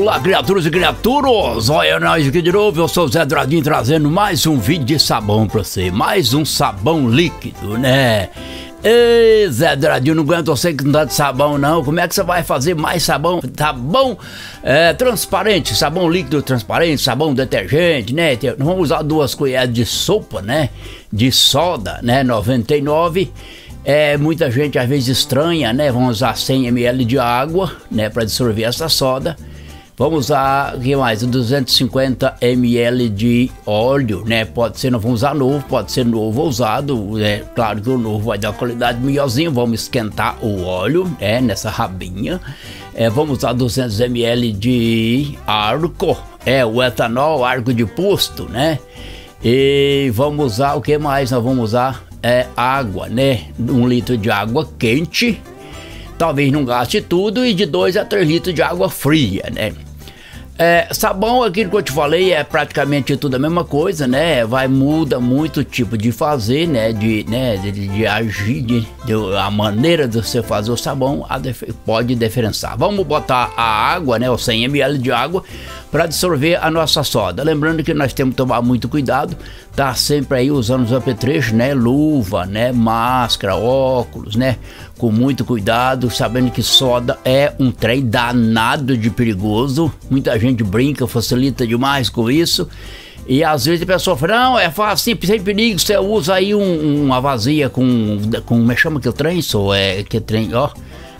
Olá, criaturas e criaturas! Olha nós aqui de novo, eu sou o Zé Douradinho trazendo mais um vídeo de sabão pra você. Mais um sabão líquido, né? Ei, Zé Douradinho, não aguento você que não dá de sabão não. Como é que você vai fazer mais sabão? Sabão transparente, sabão líquido transparente, sabão detergente, né? Vamos usar 2 colheres de sopa, né? De soda, né? 99. Muita gente às vezes estranha, né? Vamos usar 100 ml de água, né? Para dissolver essa soda. Vamos usar, o que mais? 250 ml de óleo, né? Pode ser, não vamos usar novo, pode ser novo ou usado. Claro que o novo vai dar uma qualidade melhorzinha. Vamos esquentar o óleo, nessa rabinha. Vamos usar 200 ml de arco, o etanol, arco de posto, né? E vamos usar, o que mais nós vamos usar? Água, né? 1 litro de água quente. Talvez não gaste tudo, e de 2 a 3 litros de água fria, né? Sabão, aquilo que eu te falei, é praticamente tudo a mesma coisa, né? Muda muito o tipo de fazer, né? De agir, a maneira de você fazer o sabão pode diferenciar. Vamos botar a água, né? Os 100 ml de água para dissolver a nossa soda. Lembrando que nós temos que tomar muito cuidado, tá sempre aí usando os apetrechos, né? Luva, né? Máscara, óculos, né? Com muito cuidado, sabendo que soda é um trem danado de perigoso. Muita gente brinca, facilita demais com isso. E às vezes a pessoa fala, não, é fácil, sem perigo, você usa aí uma vazia como é que chama aquele trem? Que trem, ó.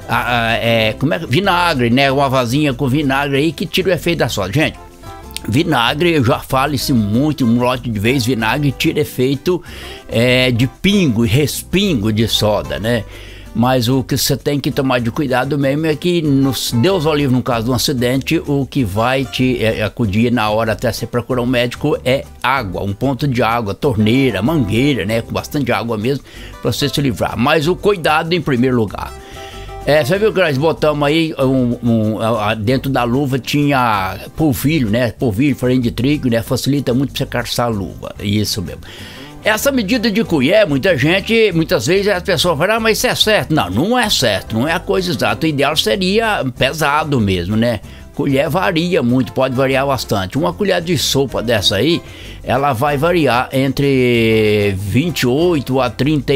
Vinagre, né? Uma vasinha com vinagre aí que tira o efeito da soda. Gente, vinagre, eu já falo isso muito, um lote de vezes, vinagre tira efeito de pingo e respingo de soda, né? Mas o que você tem que tomar de cuidado mesmo é que, Deus ao livre, no caso de um acidente, o que vai te acudir na hora até você procurar um médico é água, um ponto de água, torneira, mangueira, né? Com bastante água mesmo, para você se livrar. Mas o cuidado em primeiro lugar. Você viu que nós botamos aí, dentro da luva tinha polvilho, né? Polvilho, farinha de trigo, né? Facilita muito para você calçar a luva, isso mesmo. Essa medida de colher, muitas vezes as pessoas falam, mas isso é certo. Não, não é certo, não é a coisa exata. O ideal seria pesado mesmo, né? Colher varia muito, pode variar bastante. Uma colher de sopa dessa aí, ela vai variar entre 28 a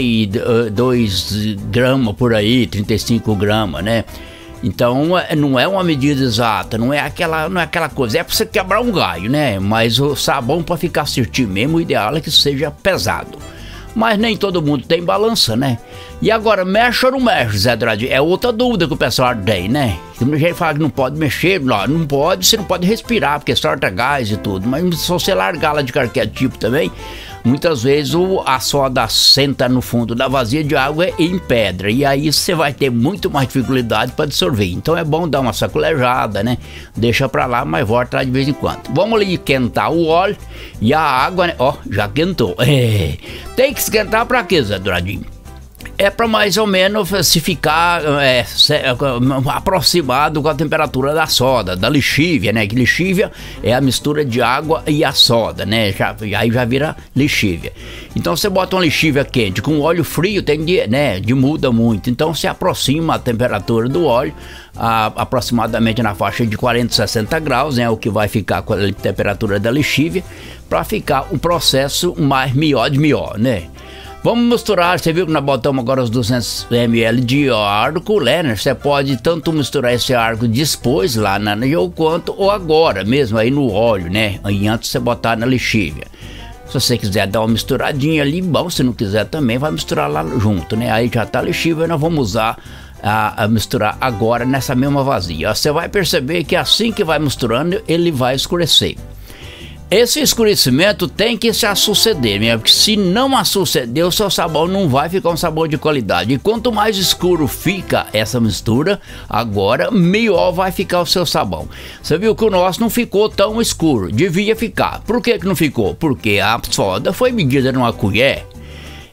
32 gramas por aí, 35 gramas, né? Então não é uma medida exata, não é aquela coisa, é para você quebrar um galho, né? Mas o sabão, para ficar certinho mesmo, o ideal é que seja pesado. Mas nem todo mundo tem balança, né? E agora, mexe ou não mexe, Zé Douradinho? É outra dúvida que o pessoal tem, né? Tem gente que fala que não pode mexer, não pode, você não pode respirar, porque solta gás e tudo. Mas se você largar de qualquer tipo também, muitas vezes a soda senta no fundo da vasilha de água e empedra. E aí você vai ter muito mais dificuldade para dissolver. Então é bom dar uma sacolejada, né? Deixa pra lá, mas volta lá de vez em quando. Vamos ali esquentar o óleo e a água, né? Ó, já quentou. Tem que esquentar pra quê, Zé Douradinho? É para mais ou menos se ficar aproximado com a temperatura da soda, da lixívia, né? Que lixívia é a mistura de água e a soda, né? Aí já vira lixívia. Então você bota uma lixívia quente com óleo frio, muda muito. Então se aproxima a temperatura do óleo aproximadamente na faixa de 40 a 60 graus, né? O que vai ficar com a temperatura da lixívia, para ficar um processo melhor, né? Vamos misturar, você viu que nós botamos agora os 200 ml de arco, né? Você pode tanto misturar esse arco depois lá ou quanto, ou agora mesmo aí no óleo, né? E antes você botar na lixívia. Se você quiser dar uma misturadinha ali, bom, se não quiser também vai misturar lá junto, né? Aí já tá a lixívia, nós vamos usar a misturar agora nessa mesma vasilha. Você vai perceber que assim que vai misturando, ele vai escurecer. Esse escurecimento tem que se suceder, né? Porque se não suceder, o seu sabão não vai ficar um sabão de qualidade. E quanto mais escuro fica essa mistura, agora melhor vai ficar o seu sabão. Você viu que o nosso não ficou tão escuro, devia ficar. Por que não ficou? Porque a soda foi medida numa colher.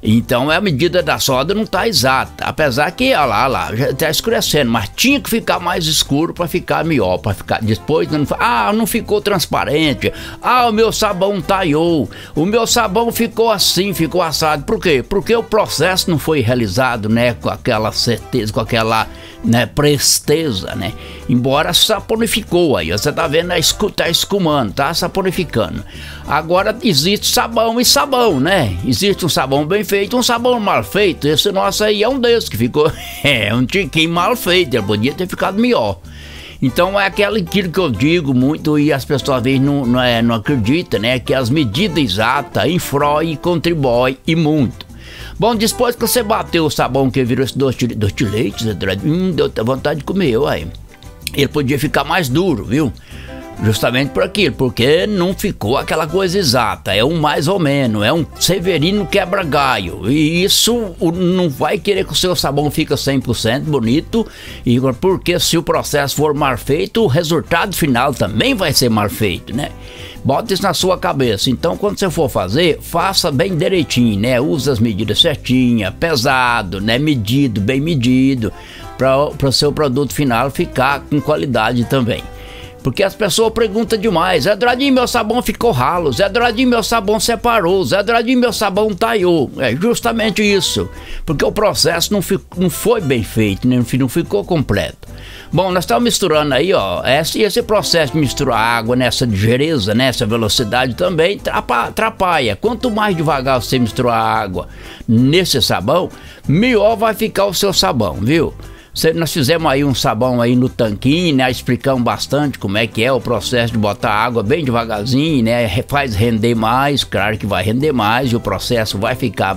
Então a medida da solda não está exata, apesar que, olha lá, já está escurecendo, mas tinha que ficar mais escuro para ficar melhor, para ficar depois, não ficou transparente, o meu sabão talhou, o meu sabão ficou assim, ficou assado. Por quê? Porque o processo não foi realizado, né, com aquela certeza, com aquela, né, presteza, né, embora saponificou aí, você tá vendo, tá escumando, tá saponificando. Agora existe sabão e sabão, né, existe um sabão bem feito, um sabão mal feito. Esse nosso aí é um desses que ficou um tiquinho mal feito, ele podia ter ficado melhor. Então é aquilo que eu digo muito e as pessoas às vezes não acreditam, né, que as medidas exatas influem e contribuem e muito. Bom, depois que você bateu o sabão que virou esse doce de leite, deu vontade de comer, uai. Ele podia ficar mais duro, viu? Justamente por aquilo, porque não ficou aquela coisa exata, é um mais ou menos, é um Severino quebra-galho, e isso não vai querer que o seu sabão fique 100% bonito, e porque se o processo for mal feito, o resultado final também vai ser mal feito, né? Bota isso na sua cabeça. Então quando você for fazer, faça bem direitinho, né? Use as medidas certinhas, pesado, né? Medido, bem medido, para o seu produto final ficar com qualidade também. Porque as pessoas perguntam demais: Zé Douradinho, meu sabão ficou ralo, Zé Douradinho, meu sabão separou, Zé Douradinho, meu sabão talhou. É justamente isso, porque o processo não foi bem feito, né? Não ficou completo. Bom, nós estamos misturando aí, ó, esse processo de misturar água nessa ligeireza, nessa velocidade também atrapalha. Quanto mais devagar você misturar água nesse sabão, melhor vai ficar o seu sabão, viu? Nós fizemos aí um sabão aí no tanquinho, né? Explicamos bastante como é que é o processo de botar água bem devagarzinho, né? Faz render mais, claro que vai render mais, e o processo vai ficar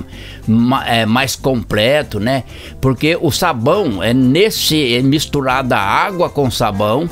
mais completo, né? Porque o sabão misturado a água com sabão,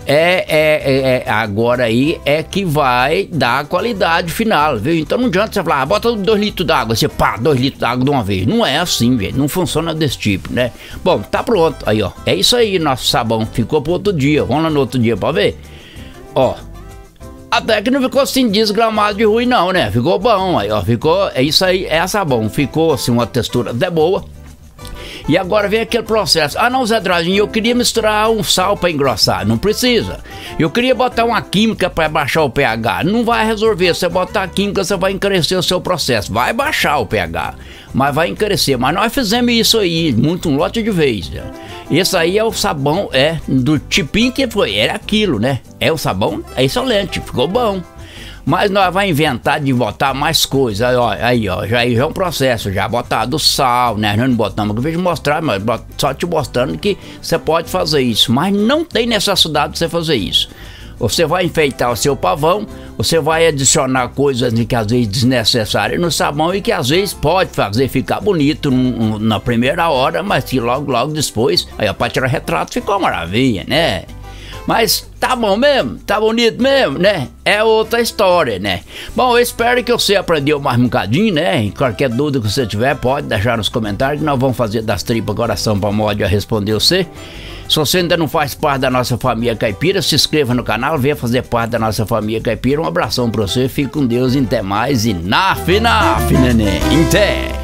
agora aí é que vai dar a qualidade final, viu? Então não adianta você falar, bota 2 litros d'água, você 2 litros d'água de uma vez. Não é assim, gente, não funciona desse tipo, né? Bom, tá pronto, aí ó, é isso aí, nosso sabão ficou pro outro dia. Vamos lá no outro dia pra ver? Ó, até que não ficou assim desgramado de ruim não, né? Ficou bom, aí ó, ficou, é isso aí, é sabão, ficou assim uma textura até boa. E agora vem aquele processo: não, Zé Douradinho, eu queria misturar um sal para engrossar. Não precisa. Eu queria botar uma química para baixar o pH. Não vai resolver. Você botar a química, você vai encarecer o seu processo. Vai baixar o pH, mas vai encarecer. Mas nós fizemos isso aí, um lote de vez. Esse aí é o sabão, do tipinho que foi. Era aquilo, né? É o sabão, é excelente, ficou bom. Mas nós vamos inventar de botar mais coisas. Aí ó, já é um processo, já botar do sal, né? Nós não botamos, eu vejo mostrar, mas só te mostrando que você pode fazer isso. Mas não tem necessidade de você fazer isso. Você vai enfeitar o seu pavão, você vai adicionar coisas que às vezes desnecessárias no sabão e que às vezes pode fazer ficar bonito na primeira hora, mas que logo depois, aí ó, para tirar retrato ficou uma maravilha, né? Mas tá bom mesmo? Tá bonito mesmo, né? É outra história, né? Bom, eu espero que você aprendeu mais um bocadinho, né? E qualquer dúvida que você tiver, pode deixar nos comentários, que nós vamos fazer das tripas coração para mod a responder você. Se você ainda não faz parte da nossa família caipira, se inscreva no canal, venha fazer parte da nossa família caipira. Um abração pra você, fique com Deus e até mais. E naf, neném, até!